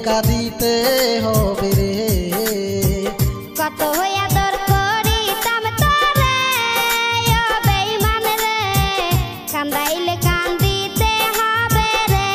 কাঁদিতে হবে রে। কত আদর করিতাম তোরে ও বেঈমান রে, কান্দাইলে কান্দিতে হবে রে।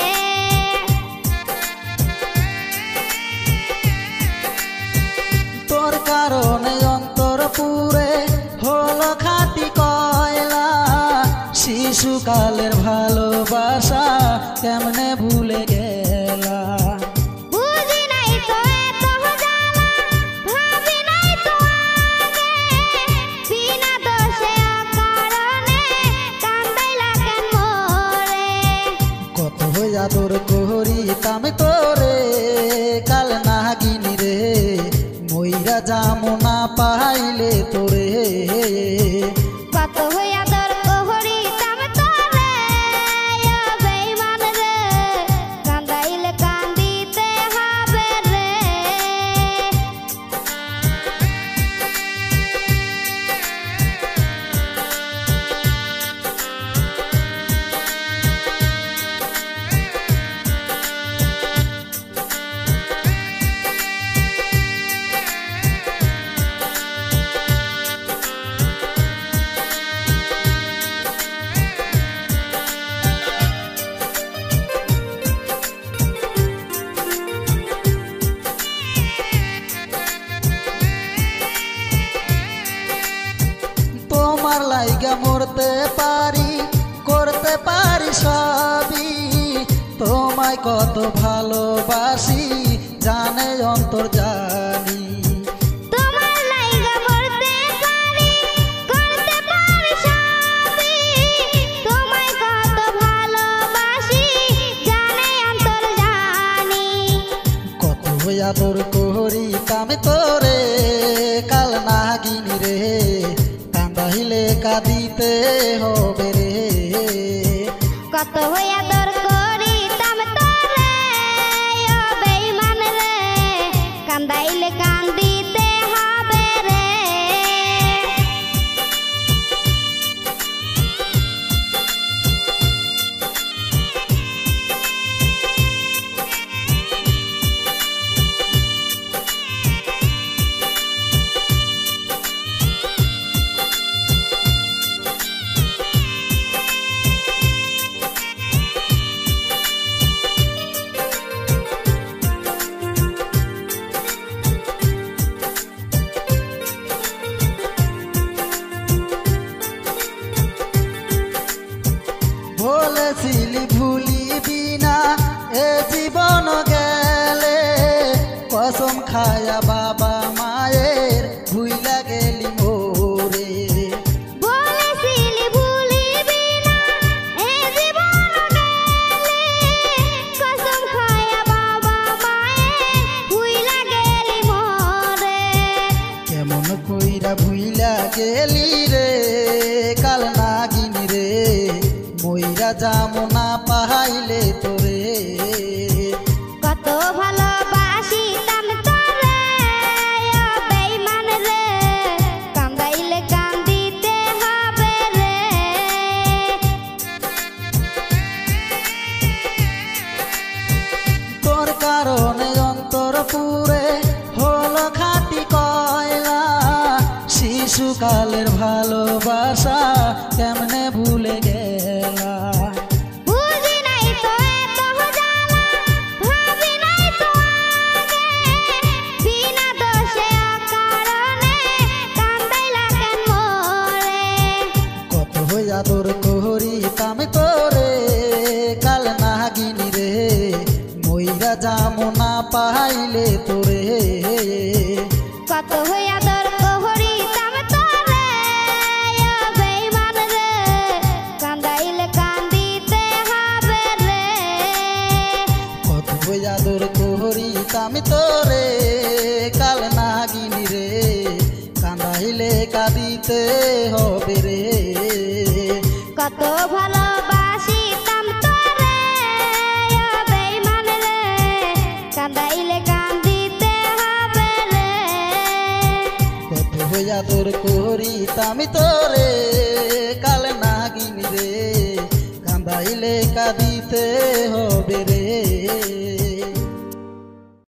তোর কারণে অন্তর পুরে হলো খাঁটি কয়লা, শিশুকালের ভালোবাসা কেমনে ভুলে গেলা। বুঝি নাই তো এত জ্বালা, ভাবি নাই তো আগে, বিনা দোষে অকারণে কান্দাইলা কেন মোরে। কত আদর করিতাম তোরে কাল নাগিনী রে, মইরা যামো না পাইলে তোরে। কত আদর করিতাম তোরে ও বেঈমান রে, কান্দাইলে কান্দিতে হবে রে। তোমার লাইগা মরতে পারি, করতে পারি সবই, তোমায় কত ভালোবাসি জানে অন্তর জানি। তোমার লাইগা মরতে পারি, করতে পারি সবই, তোমায় কত ভালোবাসি জানে অন্তর জানি। কত আদর করিতাম তোরে কাল নাগিনী রে, কান্দাইলে কাঁদিতে হবে রে। কত আদর করিতাম তোরে ও বেঈমান রে, কান্দাইলে কান্দিতে হবে রে। বলেছিলি ভুলিবি না এ জীবন গেলে, কসম খায়া বাবা মায়ের ভুইলা গেলি মোরে। বলেছিলি ভুলিবি না এ জীবন গেলে, কসম খায়া বাবা মায়ের ভুইলা গেলি মোরে। কেমন কইরা ভুইলা গেলি রে কাল নাগিনী রে, মইরা যামো না পাইলে তোরে। কত ভালোবাসিতাম তোরে ও বেঈমান রে, কান্দাইলে কান্দিতে হবে রে। তোর কারণে অন্তর পুরে হলো খাঁটি কয়লা, শিশুকালের ভালোবাসা কেমনে ভুলে গেলা। বুঝি নাই তো এত জ্বালা, ভাবি নাই তো আগে, বিনা দোষে অকারণে কান্দাইলা কেন মোরে। কত আদর করিতাম তোরে কাল নাগিনী রে, মইরা যামো না পাইলে তোরে। কত আদর করিতাম তোরে ও বেঈমান রে, কান্দাইলে কান্দিতে হবে রে। কত আদর করিতাম তোরে কাল নাগিনী রে, কান্দাইলে কাঁদিতে হবে রে। কত ভালোবাসিতাম তোরে ও বেঈমান রে, কান্দাইলে কান্দিতে হবে রে। কত আদর করিতাম তোরে কাল নাগিনী রে, কান্দাইলে কাঁদিতে হবে রে।